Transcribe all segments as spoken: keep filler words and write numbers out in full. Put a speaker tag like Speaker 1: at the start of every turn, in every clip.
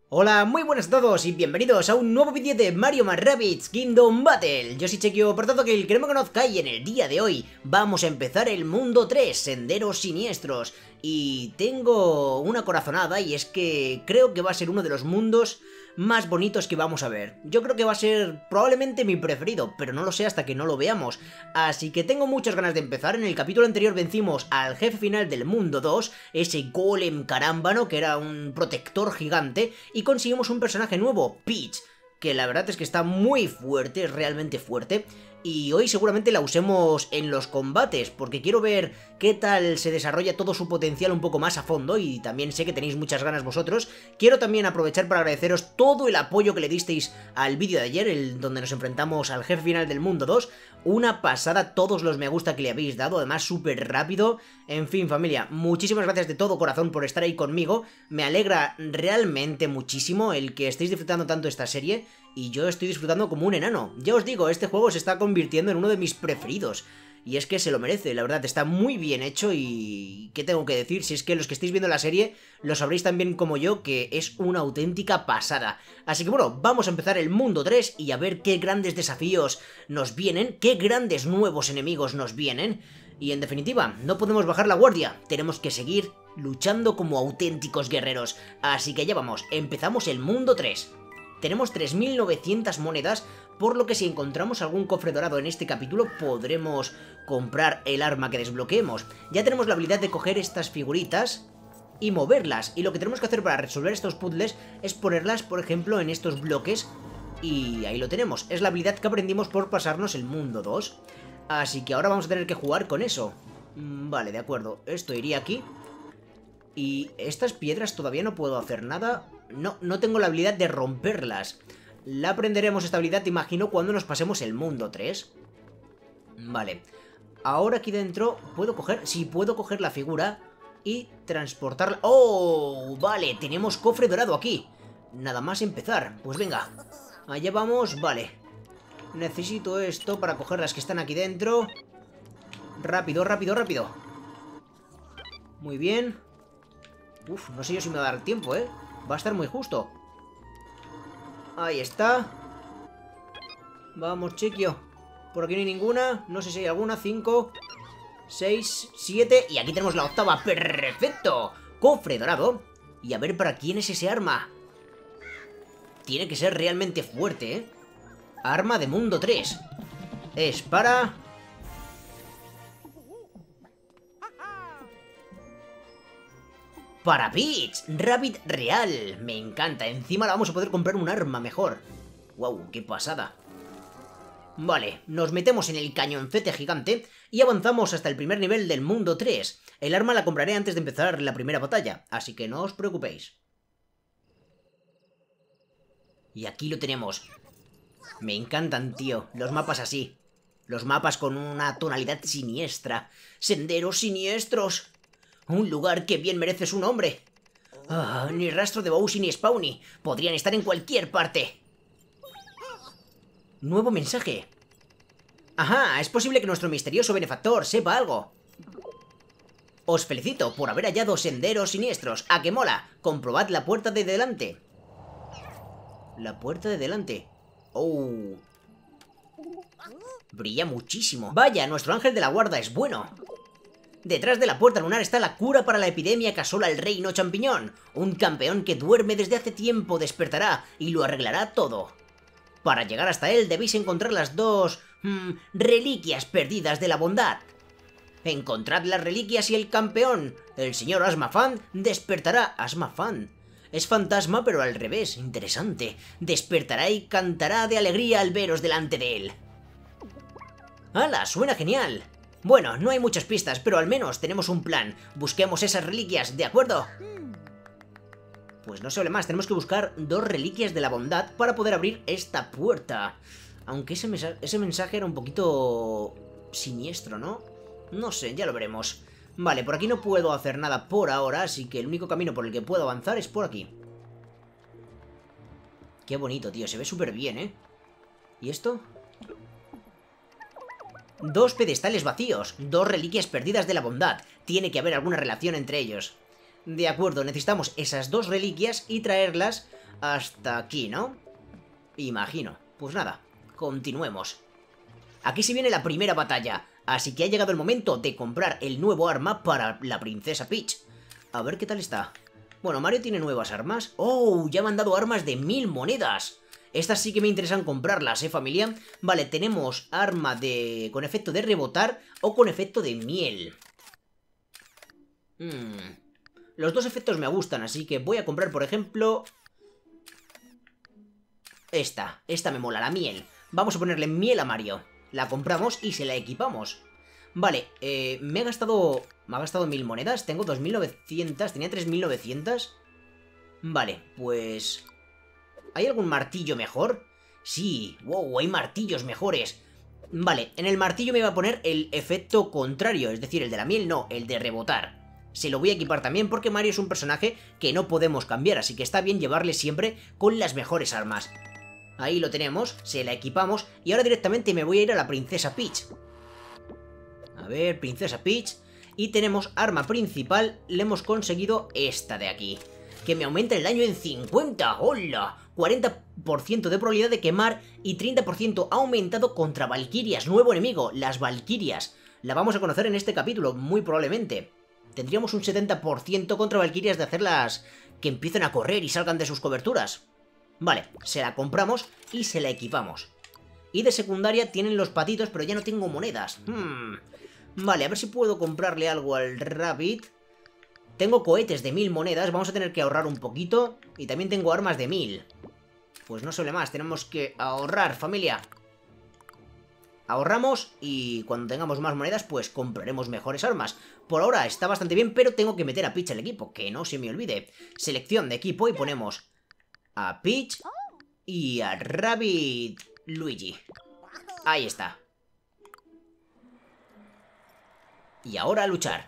Speaker 1: Hola, muy buenas a todos y bienvenidos a un nuevo vídeo de Mario más Rabbids Kingdom Battle. Yo soy Chequio, por tanto que el que no me conozca, y en el día de hoy vamos a empezar el mundo tres, Senderos Siniestros. Y tengo una corazonada, y es que creo que va a ser uno de los mundos más bonitos que vamos a ver. Yo creo que va a ser probablemente mi preferido, pero no lo sé hasta que no lo veamos. Así que tengo muchas ganas de empezar. En el capítulo anterior vencimos al jefe final del mundo dos, ese golem carámbano que era un protector gigante, y conseguimos un personaje nuevo, Peach, que la verdad es que está muy fuerte, es realmente fuerte. Y hoy seguramente la usemos en los combates, porque quiero ver qué tal se desarrolla todo su potencial un poco más a fondo, y también sé que tenéis muchas ganas vosotros. Quiero también aprovechar para agradeceros todo el apoyo que le disteis al vídeo de ayer, el donde nos enfrentamos al jefe final del mundo dos. Una pasada todos los me gusta que le habéis dado, además súper rápido. En fin, familia, muchísimas gracias de todo corazón por estar ahí conmigo. Me alegra realmente muchísimo el que estéis disfrutando tanto esta serie, y yo estoy disfrutando como un enano. Ya os digo, este juego se está convirtiendo en uno de mis preferidos, y es que se lo merece, la verdad, está muy bien hecho. Y ¿qué tengo que decir? Si es que los que estáis viendo la serie lo sabréis tan bien como yo, que es una auténtica pasada. Así que bueno, vamos a empezar el mundo tres y a ver qué grandes desafíos nos vienen, qué grandes nuevos enemigos nos vienen. Y en definitiva, no podemos bajar la guardia, tenemos que seguir luchando como auténticos guerreros. Así que ya vamos, empezamos el mundo tres. Tenemos tres mil novecientas monedas, por lo que si encontramos algún cofre dorado en este capítulo podremos comprar el arma que desbloqueemos. Ya tenemos la habilidad de coger estas figuritas y moverlas, y lo que tenemos que hacer para resolver estos puzzles es ponerlas, por ejemplo, en estos bloques, y ahí lo tenemos. Es la habilidad que aprendimos por pasarnos el mundo dos. Así que ahora vamos a tener que jugar con eso. Vale, de acuerdo, esto iría aquí. Y estas piedras todavía no puedo hacer nada. No, no tengo la habilidad de romperlas. La aprenderemos esta habilidad, te imagino, cuando nos pasemos el mundo tres. Vale. Ahora aquí dentro puedo coger... Sí, puedo coger la figura y transportarla... ¡Oh! Vale, tenemos cofre dorado aquí. Nada más empezar. Pues venga. Allá vamos, vale. Necesito esto para coger las que están aquí dentro. Rápido, rápido, rápido. Muy bien. Uf, no sé yo si me va a dar tiempo, ¿eh? Va a estar muy justo. Ahí está. Vamos, Chequio. Por aquí no hay ninguna. No sé si hay alguna. Cinco, seis, siete. Y aquí tenemos la octava. ¡Perfecto! Cofre dorado. Y a ver para quién es ese arma. Tiene que ser realmente fuerte, ¿eh? Arma de mundo tres. Es para... Para Peach, Rabbid real. Me encanta, encima la vamos a poder comprar un arma mejor. Wow, qué pasada. Vale, nos metemos en el cañoncete gigante y avanzamos hasta el primer nivel del mundo tres. El arma la compraré antes de empezar la primera batalla, así que no os preocupéis. Y aquí lo tenemos. Me encantan, tío, los mapas así. Los mapas con una tonalidad siniestra. Senderos siniestros. Un lugar que bien merece su nombre. Ah, ni rastro de Bowser ni Spawny. Podrían estar en cualquier parte. Nuevo mensaje. Ajá, es posible que nuestro misterioso benefactor sepa algo. Os felicito por haber hallado senderos siniestros. ¡A que mola! Comprobad la puerta de delante. La puerta de delante. Oh. Brilla muchísimo. Vaya, nuestro ángel de la guarda es bueno. Detrás de la puerta lunar está la cura para la epidemia que asola el reino champiñón. Un campeón que duerme desde hace tiempo despertará y lo arreglará todo. Para llegar hasta él debéis encontrar las dos... Mmm, reliquias perdidas de la bondad. Encontrad las reliquias y el campeón, el señor Asmafan, despertará. Asmafan. Es fantasma pero al revés, interesante. Despertará y cantará de alegría al veros delante de él. ¡Hala! Suena genial. Bueno, no hay muchas pistas, pero al menos tenemos un plan. Busquemos esas reliquias, ¿de acuerdo? Pues no se hable más, tenemos que buscar dos reliquias de la bondad para poder abrir esta puerta. Aunque ese, mensaje, ese mensaje era un poquito siniestro, ¿no? No sé, ya lo veremos. Vale, por aquí no puedo hacer nada por ahora, así que el único camino por el que puedo avanzar es por aquí. Qué bonito, tío, se ve súper bien, ¿eh? ¿Y esto? Dos pedestales vacíos, dos reliquias perdidas de la bondad. Tiene que haber alguna relación entre ellos. De acuerdo, necesitamos esas dos reliquias y traerlas hasta aquí, ¿no? Imagino. Pues nada, continuemos. Aquí se viene la primera batalla, así que ha llegado el momento de comprar el nuevo arma para la princesa Peach. A ver qué tal está. Bueno, Mario tiene nuevas armas. ¡Oh! Ya me han dado armas de mil monedas. Estas sí que me interesan comprarlas, ¿eh, familia? Vale, tenemos arma de con efecto de rebotar o con efecto de miel. Hmm. Los dos efectos me gustan, así que voy a comprar, por ejemplo... Esta. Esta me mola, la miel. Vamos a ponerle miel a Mario. La compramos y se la equipamos. Vale, eh, me he gastado... Me ha gastado mil monedas. Tengo dos mil novecientas. Tenía tres mil novecientas. Vale, pues... ¿Hay algún martillo mejor? Sí, wow, hay martillos mejores. Vale, en el martillo me iba a poner el efecto contrario, es decir, el de la miel no, el de rebotar. Se lo voy a equipar también porque Mario es un personaje que no podemos cambiar, así que está bien llevarle siempre con las mejores armas. Ahí lo tenemos, se la equipamos y ahora directamente me voy a ir a la princesa Peach. A ver, princesa Peach. Y tenemos arma principal, le hemos conseguido esta de aquí, que me aumenta el daño en cincuenta. ¡Hola! cuarenta por ciento de probabilidad de quemar y treinta por ciento aumentado contra valquirias. Nuevo enemigo, las valquirias. La vamos a conocer en este capítulo, muy probablemente. Tendríamos un setenta por ciento contra valquirias de hacerlas que empiecen a correr y salgan de sus coberturas. Vale, se la compramos y se la equipamos. Y de secundaria tienen los patitos, pero ya no tengo monedas. Hmm. Vale, a ver si puedo comprarle algo al Rabbit. Tengo cohetes de mil monedas, vamos a tener que ahorrar un poquito. Y también tengo armas de mil. Pues no suele más, tenemos que ahorrar, familia. Ahorramos y cuando tengamos más monedas, pues compraremos mejores armas. Por ahora está bastante bien, pero tengo que meter a Peach al equipo, que no se me olvide. Selección de equipo y ponemos a Peach y a Rabbit Luigi. Ahí está. Y ahora a luchar.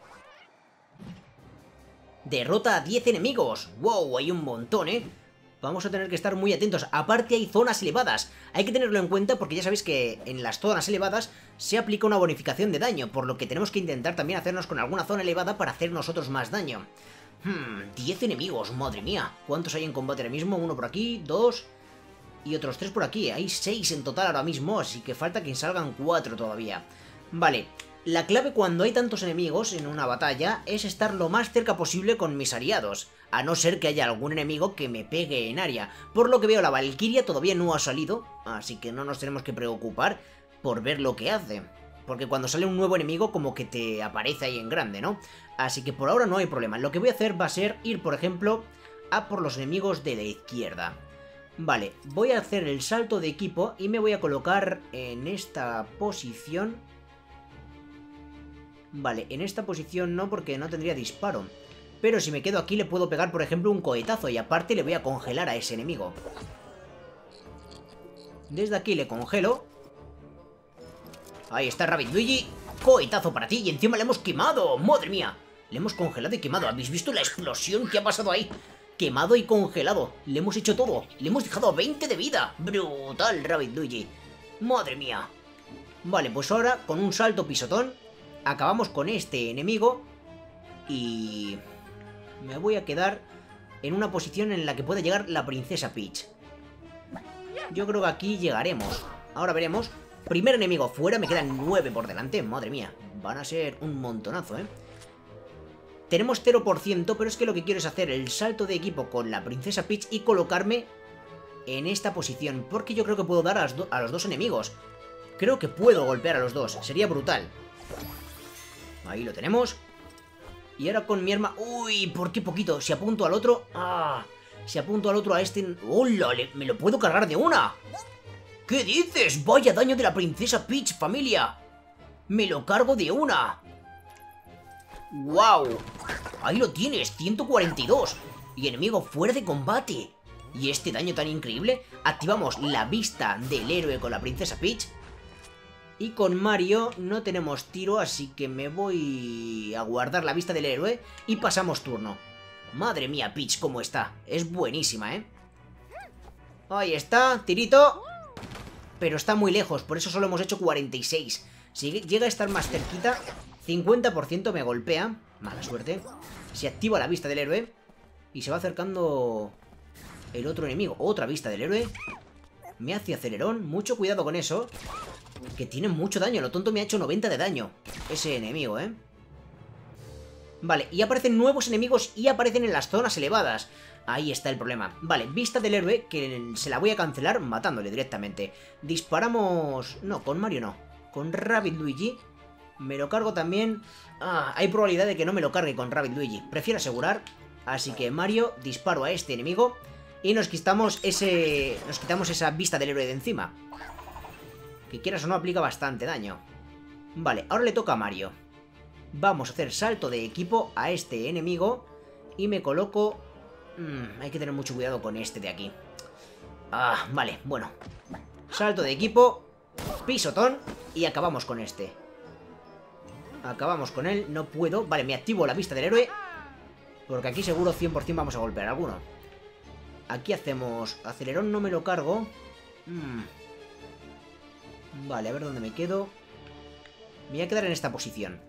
Speaker 1: Derrota a diez enemigos. ¡Wow! Hay un montón, ¿eh? Vamos a tener que estar muy atentos. Aparte hay zonas elevadas. Hay que tenerlo en cuenta porque ya sabéis que en las zonas elevadas se aplica una bonificación de daño, por lo que tenemos que intentar también hacernos con alguna zona elevada para hacer nosotros más daño. Hmm, diez enemigos, madre mía. ¿Cuántos hay en combate ahora mismo? Uno por aquí, dos y otros tres por aquí. Hay seis en total ahora mismo, así que falta que salgan cuatro todavía. Vale. La clave cuando hay tantos enemigos en una batalla es estar lo más cerca posible con mis aliados, a no ser que haya algún enemigo que me pegue en área. Por lo que veo, la Valquiria todavía no ha salido, así que no nos tenemos que preocupar por ver lo que hace. Porque cuando sale un nuevo enemigo como que te aparece ahí en grande, ¿no? Así que por ahora no hay problema. Lo que voy a hacer va a ser ir, por ejemplo, a por los enemigos de la izquierda. Vale, voy a hacer el salto de equipo y me voy a colocar en esta posición. Vale, en esta posición no, porque no tendría disparo. Pero si me quedo aquí le puedo pegar, por ejemplo, un cohetazo y aparte le voy a congelar a ese enemigo. Desde aquí le congelo. Ahí está Rabbit Luigi. Cohetazo para ti y encima le hemos quemado. ¡Madre mía! Le hemos congelado y quemado. ¿Habéis visto la explosión que ha pasado ahí? Quemado y congelado. Le hemos hecho todo. Le hemos dejado a veinte de vida. Brutal, Rabbit Luigi. ¡Madre mía! Vale, pues ahora con un salto pisotón acabamos con este enemigo y me voy a quedar en una posición en la que puede llegar la princesa Peach. Yo creo que aquí llegaremos. Ahora veremos. Primer enemigo fuera, me quedan nueve por delante. Madre mía, van a ser un montonazo, ¿eh? Tenemos cero por ciento, pero es que lo que quiero es hacer el salto de equipo con la princesa Peach y colocarme en esta posición, porque yo creo que puedo dar a los, do a los dos enemigos. Creo que puedo golpear a los dos, sería brutal. Ahí lo tenemos. Y ahora con mi arma... ¡Uy! ¿Por qué poquito? Si apunto al otro... ¡Ah! Si apunto al otro a este... ¡Hola! ¡Me lo puedo cargar de una! ¿Qué dices? ¡Vaya daño de la princesa Peach, familia! ¡Me lo cargo de una! ¡Wow! Ahí lo tienes, ciento cuarenta y dos. Y enemigo fuera de combate. Y este daño tan increíble. Activamos la vista del héroe con la princesa Peach. Y con Mario no tenemos tiro, así que me voy a guardar la vista del héroe y pasamos turno. Madre mía, Peach, cómo está. Es buenísima, ¿eh? Ahí está, tirito. Pero está muy lejos, por eso solo hemos hecho cuarenta y seis. Si llega a estar más cerquita, cincuenta por ciento me golpea. Mala suerte. Se activa la vista del héroe y se va acercando el otro enemigo. Otra vista del héroe. Me hace acelerón. Mucho cuidado con eso. Que tiene mucho daño. Lo tonto me ha hecho noventa de daño. Ese enemigo, ¿eh? Vale, y aparecen nuevos enemigos y aparecen en las zonas elevadas. Ahí está el problema. Vale, vista del héroe, que se la voy a cancelar matándole directamente. Disparamos... No, con Mario no. Con Rabbid Luigi. Me lo cargo también. Ah, hay probabilidad de que no me lo cargue con Rabbid Luigi. Prefiero asegurar. Así que Mario, disparo a este enemigo. Y nos quitamos ese... Nos quitamos esa vista del héroe de encima. Que quieras o no aplica bastante daño. Vale, ahora le toca a Mario. Vamos a hacer salto de equipo a este enemigo. Y me coloco... Hmm, hay que tener mucho cuidado con este de aquí. Ah, vale, bueno. Salto de equipo. Pisotón. Y acabamos con este. Acabamos con él. No puedo. Vale, me activo la vista del héroe. Porque aquí seguro cien por cien vamos a golpear a alguno. Aquí hacemos... Acelerón no me lo cargo. Hmm. Vale, a ver dónde me quedo. Me voy a quedar en esta posición.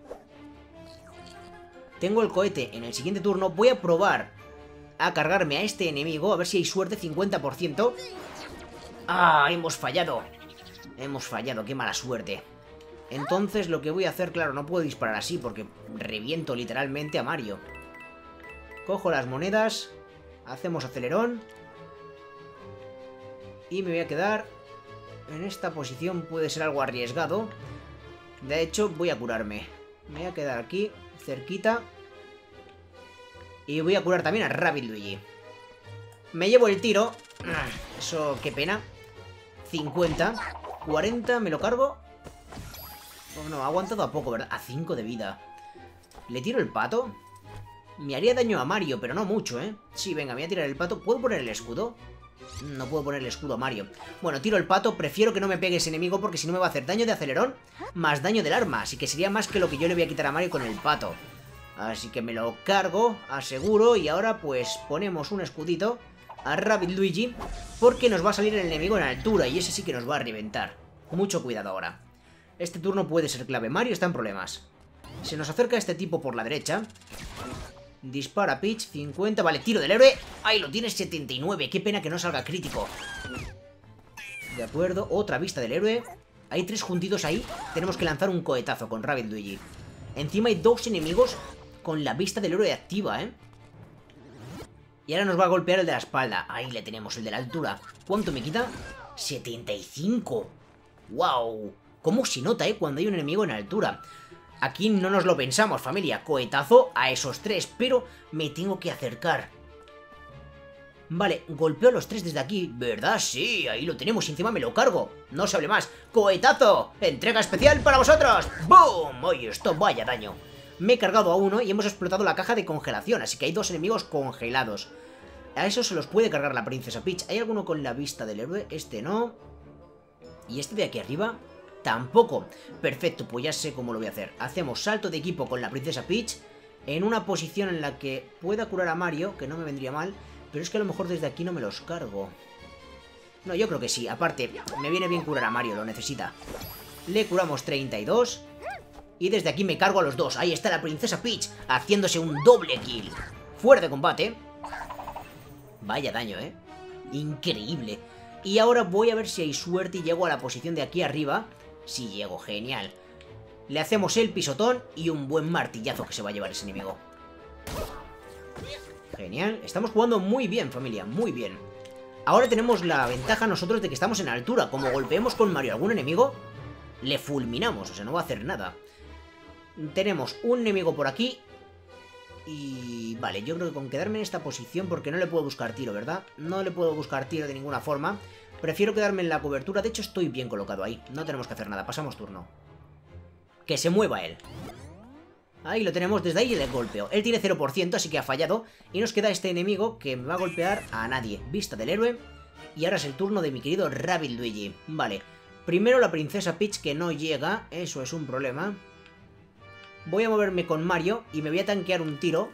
Speaker 1: Tengo el cohete en el siguiente turno. Voy a probar a cargarme a este enemigo. A ver si hay suerte, cincuenta por ciento. ¡Ah! Hemos fallado. Hemos fallado, qué mala suerte. Entonces lo que voy a hacer, claro, no puedo disparar así porque reviento literalmente a Mario. Cojo las monedas. Hacemos acelerón. Y me voy a quedar en esta posición. Puede ser algo arriesgado. De hecho, voy a curarme. Me voy a quedar aquí, cerquita. Y voy a curar también a Rabbid Luigi. Me llevo el tiro. Eso, qué pena. cincuenta. cuarenta, me lo cargo. Oh, no, ha aguantado a poco, ¿verdad? A cinco de vida. ¿Le tiro el pato? Me haría daño a Mario, pero no mucho, ¿eh? Sí, venga, me voy a tirar el pato. ¿Puedo poner el escudo? No puedo poner el escudo a Mario. Bueno, tiro el pato. Prefiero que no me pegue ese enemigo porque si no me va a hacer daño de acelerón más daño del arma. Así que sería más que lo que yo le voy a quitar a Mario con el pato. Así que me lo cargo, aseguro. Y ahora pues ponemos un escudito a Rabbid Luigi porque nos va a salir el enemigo en altura y ese sí que nos va a reventar. Mucho cuidado ahora. Este turno puede ser clave. Mario está en problemas. Se nos acerca este tipo por la derecha. Dispara Peach, cincuenta, vale, tiro del héroe. Ahí lo tienes, setenta y nueve, qué pena que no salga crítico. De acuerdo, otra vista del héroe. Hay tres juntitos ahí, tenemos que lanzar un cohetazo con Rabbid Luigi. Encima hay dos enemigos con la vista del héroe activa, ¿eh? Y ahora nos va a golpear el de la espalda. Ahí le tenemos, el de la altura. ¿Cuánto me quita? setenta y cinco. ¡Wow! ¿Cómo se nota, eh? Cuando hay un enemigo en altura. Aquí no nos lo pensamos, familia. Cohetazo a esos tres, pero me tengo que acercar. Vale, golpeo a los tres desde aquí, ¿verdad? Sí, ahí lo tenemos y encima me lo cargo. No se hable más. ¡Cohetazo! ¡Entrega especial para vosotros! ¡Boom! Oye, esto vaya daño. Me he cargado a uno y hemos explotado la caja de congelación, así que hay dos enemigos congelados. A eso se los puede cargar la princesa Peach. ¿Hay alguno con la vista del héroe? Este no. ¿Y este de aquí arriba? Tampoco. Perfecto, pues ya sé cómo lo voy a hacer. Hacemos salto de equipo con la princesa Peach en una posición en la que pueda curar a Mario, que no me vendría mal, pero es que a lo mejor desde aquí no me los cargo. No, yo creo que sí. Aparte, me viene bien curar a Mario, lo necesita. Le curamos treinta y dos y desde aquí me cargo a los dos. Ahí está la princesa Peach haciéndose un doble kill. Fuera de combate. Vaya daño, ¿eh? Increíble. Y ahora voy a ver si hay suerte y llego a la posición de aquí arriba. Si llego, genial. Le hacemos el pisotón y un buen martillazo que se va a llevar ese enemigo. Genial. Estamos jugando muy bien, familia, muy bien. Ahora tenemos la ventaja nosotros de que estamos en altura. Como golpeemos con Mario a algún enemigo, le fulminamos, o sea, no va a hacer nada. Tenemos un enemigo por aquí. Y... vale, yo creo que con quedarme en esta posición, porque no le puedo buscar tiro, ¿verdad? No le puedo buscar tiro de ninguna forma. Prefiero quedarme en la cobertura. De hecho, estoy bien colocado ahí. No tenemos que hacer nada. Pasamos turno. Que se mueva él. Ahí lo tenemos. Desde ahí le golpeo. Él tiene cero por ciento, así que ha fallado. Y nos queda este enemigo que me va a golpear a nadie. Vista del héroe. Y ahora es el turno de mi querido Rabbid Luigi. Vale. Primero la princesa Peach, que no llega. Eso es un problema. Voy a moverme con Mario y me voy a tanquear un tiro.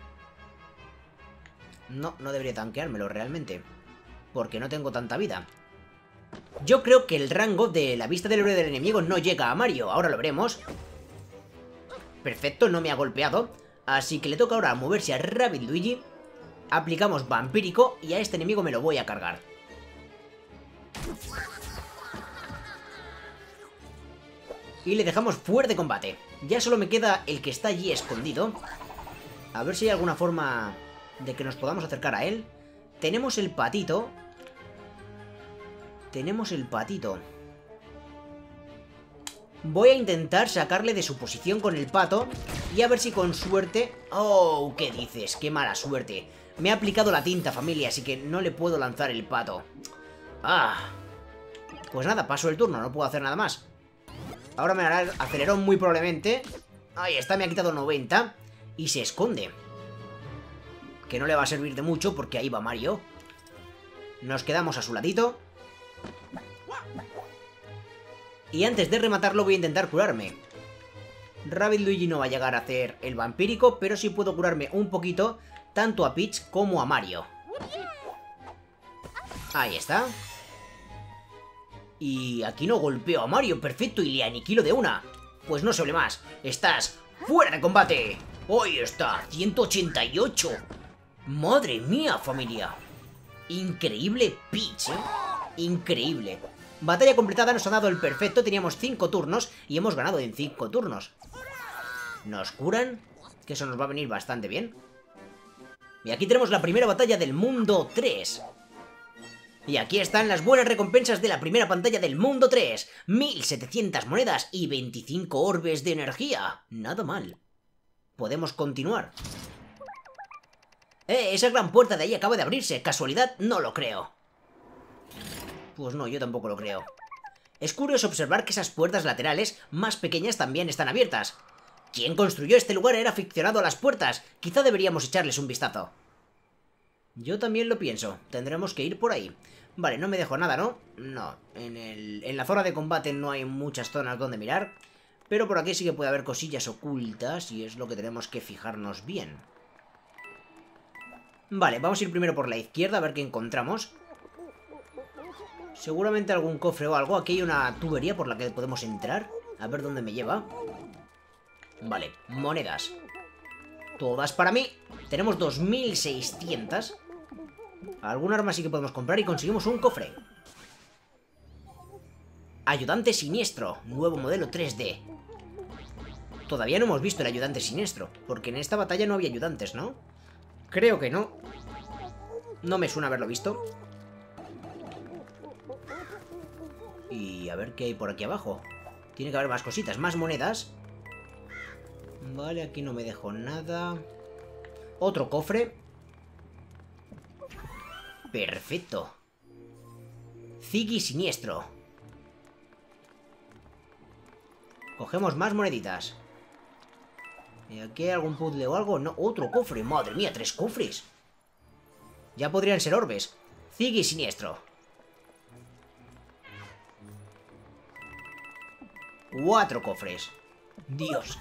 Speaker 1: No, no debería tanqueármelo realmente, porque no tengo tanta vida. Yo creo que el rango de la vista del héroe del enemigo no llega a Mario. Ahora lo veremos. Perfecto, no me ha golpeado. Así que le toca ahora moverse a Rabbid Luigi. Aplicamos vampírico y a este enemigo me lo voy a cargar. Y le dejamos fuera de combate. Ya solo me queda el que está allí escondido. A ver si hay alguna forma de que nos podamos acercar a él. Tenemos el patito. Tenemos el patito. Voy a intentar sacarle de su posición con el pato. Y a ver si con suerte... ¡Oh! ¿Qué dices? ¡Qué mala suerte! Me ha aplicado la tinta, familia, así que no le puedo lanzar el pato. ¡Ah! Pues nada, paso el turno, no puedo hacer nada más. Ahora me hará el acelerón muy probablemente. Ahí está, me ha quitado noventa. Y se esconde. Que no le va a servir de mucho porque ahí va Mario. Nos quedamos a su ladito. Y antes de rematarlo voy a intentar curarme. Rabbid Luigi no va a llegar a hacer el vampírico, pero sí puedo curarme un poquito, tanto a Peach como a Mario. Ahí está. Y aquí no golpeo a Mario, perfecto, y le aniquilo de una. Pues no se hable más, estás fuera de combate. Ahí está, ciento ochenta y ocho. Madre mía, familia. Increíble Peach, ¿eh? Increíble. Batalla completada, nos ha dado el perfecto, teníamos cinco turnos y hemos ganado en cinco turnos. Nos curan, que eso nos va a venir bastante bien. Y aquí tenemos la primera batalla del mundo tres. Y aquí están las buenas recompensas de la primera pantalla del mundo tres. mil setecientas monedas y veinticinco orbes de energía. Nada mal. Podemos continuar. Eh, esa gran puerta de ahí acaba de abrirse. ¿Casualidad? No lo creo. Pues no, yo tampoco lo creo. Es curioso observar que esas puertas laterales más pequeñas también están abiertas. Quien construyó este lugar era aficionado a las puertas. Quizá deberíamos echarles un vistazo. Yo también lo pienso. Tendremos que ir por ahí. Vale, no me dejo nada, ¿no? No. En, el, en la zona de combate no hay muchas zonas donde mirar. Pero por aquí sí que puede haber cosillas ocultas y es lo que tenemos que fijarnos bien. Vale, vamos a ir primero por la izquierda a ver qué encontramos. Seguramente algún cofre o algo. Aquí hay una tubería por la que podemos entrar. A ver dónde me lleva. Vale, monedas. Todas para mí. Tenemos dos mil seiscientas. Algún arma sí que podemos comprar y conseguimos un cofre. Ayudante siniestro. Nuevo modelo tres D. Todavía no hemos visto el ayudante siniestro. Porque en esta batalla no había ayudantes, ¿no? Creo que no. No me suena haberlo visto. Y a ver qué hay por aquí abajo. Tiene que haber más cositas, más monedas. Vale, aquí no me dejo nada. Otro cofre. Perfecto. Ziggy siniestro. Cogemos más moneditas. ¿Y aquí hay algún puzzle o algo? No, otro cofre. Madre mía, tres cofres. Ya podrían ser orbes. Ziggy siniestro. Cuatro cofres. Dios.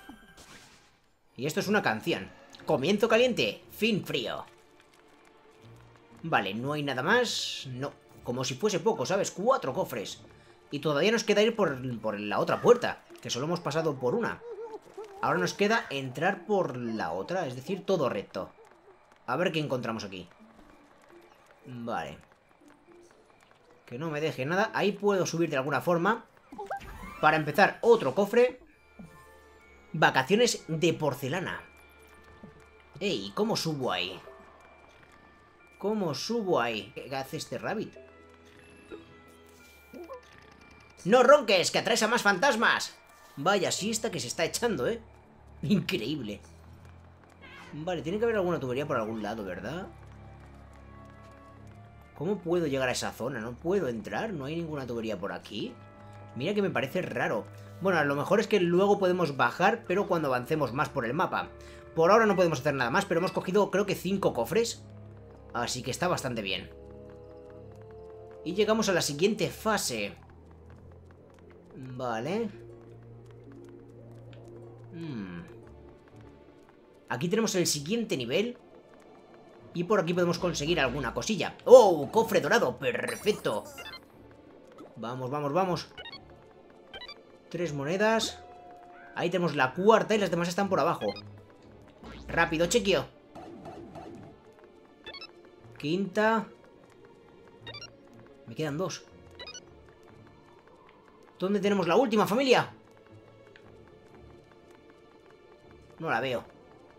Speaker 1: Y esto es una canción. Comienzo caliente, fin frío. Vale, no hay nada más. No, como si fuese poco, ¿sabes? Cuatro cofres. Y todavía nos queda ir por, por la otra puerta, que solo hemos pasado por una. Ahora nos queda entrar por la otra, es decir, todo recto. A ver qué encontramos aquí. Vale. Que no me deje nada. Ahí puedo subir de alguna forma. Para empezar, otro cofre. Vacaciones de porcelana. Ey, ¿cómo subo ahí? ¿Cómo subo ahí? ¿Qué hace este rabbit? ¡No ronques, que atraes a más fantasmas! Vaya siesta que se está echando, ¿eh? Increíble. Vale, tiene que haber alguna tubería por algún lado, ¿verdad? ¿Cómo puedo llegar a esa zona? ¿No puedo entrar? ¿No hay ninguna tubería por aquí? Mira que me parece raro. Bueno, a lo mejor es que luego podemos bajar, pero cuando avancemos más por el mapa. Por ahora no podemos hacer nada más, pero hemos cogido creo que cinco cofres. Así que está bastante bien. Y llegamos a la siguiente fase. Vale. Hmm. Aquí tenemos el siguiente nivel. Y por aquí podemos conseguir alguna cosilla. ¡Oh! Cofre dorado, perfecto. Vamos, vamos, vamos. Tres monedas. Ahí tenemos la cuarta y las demás están por abajo. Rápido, chequeo. Quinta. Me quedan dos. ¿Dónde tenemos la última, familia? No la veo.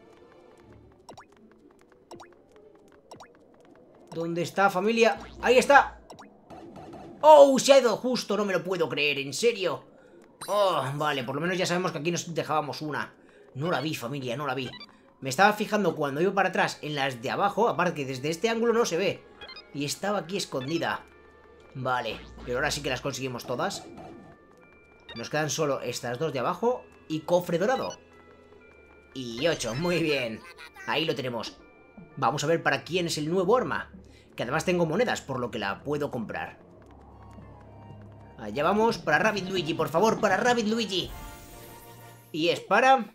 Speaker 1: ¿Dónde está, familia? ¡Ahí está! ¡Oh! Se ha ido justo, no me lo puedo creer, ¿en serio? Oh, vale, por lo menos ya sabemos que aquí nos dejábamos una. No la vi, familia, no la vi. Me estaba fijando cuando iba para atrás en las de abajo, aparte que desde este ángulo no se ve. Y estaba aquí escondida. Vale, pero ahora sí que las conseguimos todas. Nos quedan solo estas dos de abajo y cofre dorado. Y ocho, muy bien. Ahí lo tenemos. Vamos a ver para quién es el nuevo arma. Que además tengo monedas, por lo que la puedo comprar. Allá vamos, para Rabbid Luigi, por favor, para Rabbid Luigi. Y es para...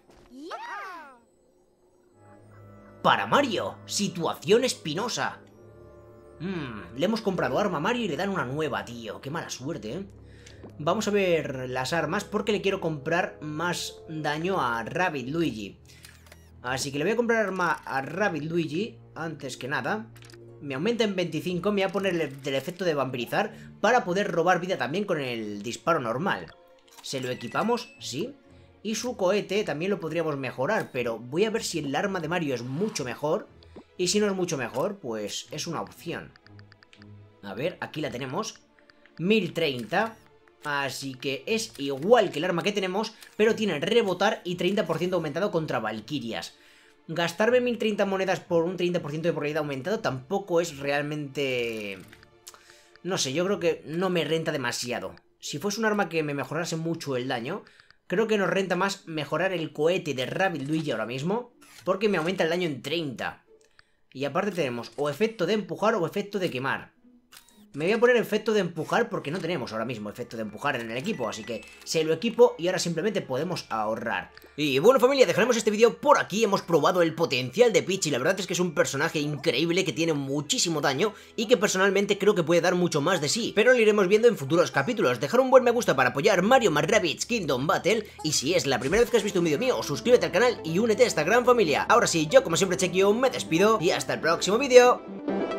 Speaker 1: Para Mario, situación espinosa. Mm, le hemos comprado arma a Mario y le dan una nueva, tío. Qué mala suerte, ¿eh? Vamos a ver las armas porque le quiero comprar más daño a Rabbid Luigi. Así que le voy a comprar arma a Rabbid Luigi antes que nada. Me aumenta en veinticinco, me voy a poner el, el efecto de vampirizar para poder robar vida también con el disparo normal. Se lo equipamos, sí. Y su cohete también lo podríamos mejorar, pero voy a ver si el arma de Mario es mucho mejor. Y si no es mucho mejor, pues es una opción. A ver, aquí la tenemos. mil treinta. Así que es igual que el arma que tenemos, pero tiene rebotar y treinta por ciento aumentado contra valquirias. Gastarme mil treinta monedas por un treinta por ciento de probabilidad aumentado tampoco es realmente... No sé, yo creo que no me renta demasiado. Si fuese un arma que me mejorase mucho el daño, creo que nos renta más mejorar el cohete de Rabbid Luigi ahora mismo, porque me aumenta el daño en treinta. Y aparte tenemos o efecto de empujar o efecto de quemar. Me voy a poner efecto de empujar porque no tenemos ahora mismo efecto de empujar en el equipo, así que se lo equipo y ahora simplemente podemos ahorrar. Y bueno, familia, dejaremos este vídeo por aquí. Hemos probado el potencial de Peach y la verdad es que es un personaje increíble que tiene muchísimo daño y que personalmente creo que puede dar mucho más de sí, pero lo iremos viendo en futuros capítulos. Dejar un buen me gusta para apoyar Mario más Rabbids Kingdom Battle y si es la primera vez que has visto un vídeo mío, suscríbete al canal y únete a esta gran familia. Ahora sí, yo como siempre Chequio me despido y hasta el próximo vídeo.